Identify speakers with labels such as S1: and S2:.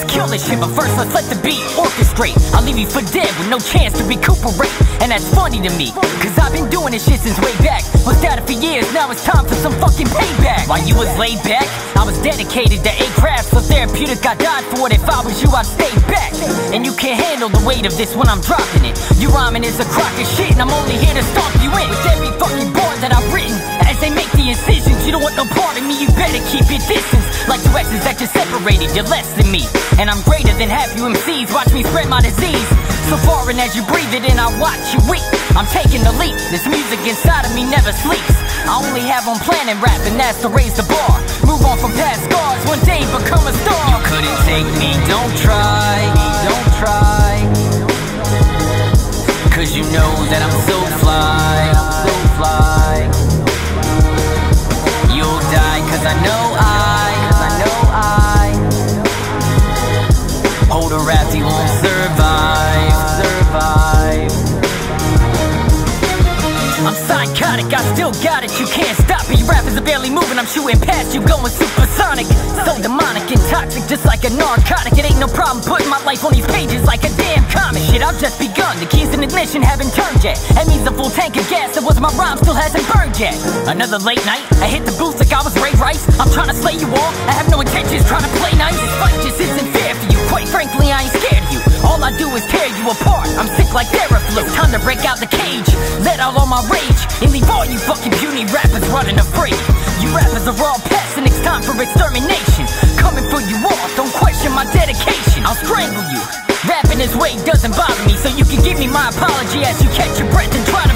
S1: let's kill this shit. But first let's let the beat orchestrate. I'll leave you for dead with no chance to recuperate. And that's funny to me, cause I've been doing this shit since way back. Was at it for years, now it's time for some fucking payback. While you was laid back, I was dedicated to 8 crafts. So therapeutic, I died for it. If I was you, I'd stay back. And you can't handle the weight of this when I'm dropping it. You rhyming is a crock of shit, and I'm only here to stomp you in. With every fucking bar that I've written, as they make the incisions, you don't want no part of me, you better keep your distance. Like two exes that just separated, you're less than me. And I'm greater than half you MCs, watch me spread my disease. So foreign as you breathe it in, I watch you weep. I'm taking the leap, this music inside of me never sleeps. I only have one plan in rap, and that's to raise the bar. Move on from past scars, one day become a star. You couldn't take me, don't try, don't try. Cause you know that I'm so fly, I'm so fly. You'll die cause I know hold a rap, you won't survive, survive. I'm psychotic, I still got it, you can't stop it. Your rappers are barely moving, I'm shooting past you, going supersonic. So demonic and toxic, just like a narcotic. It ain't no problem putting my life on these pages like a damn comic. Shit, I've just begun, the keys in ignition haven't turned yet. That means a full tank of gas, that was my rhyme, still hasn't burned yet. Another late night, I hit the booth like I was Ray Rice. I'm trying to slay you all, I have no intentions trying to play nice. This fight just isn't fair for you, quite frankly I ain't scared of you. All I do is tear you apart, I'm sick like Theraflu. It's time to break out the cage, let out all my rage, and leave all you fucking puny rappers running afraid. You rappers are all pests and it's time for extermination. Coming for you all, don't question my dedication. I'll strangle you. Rapping this way doesn't bother me, so you can give me my apology as you catch your breath and try to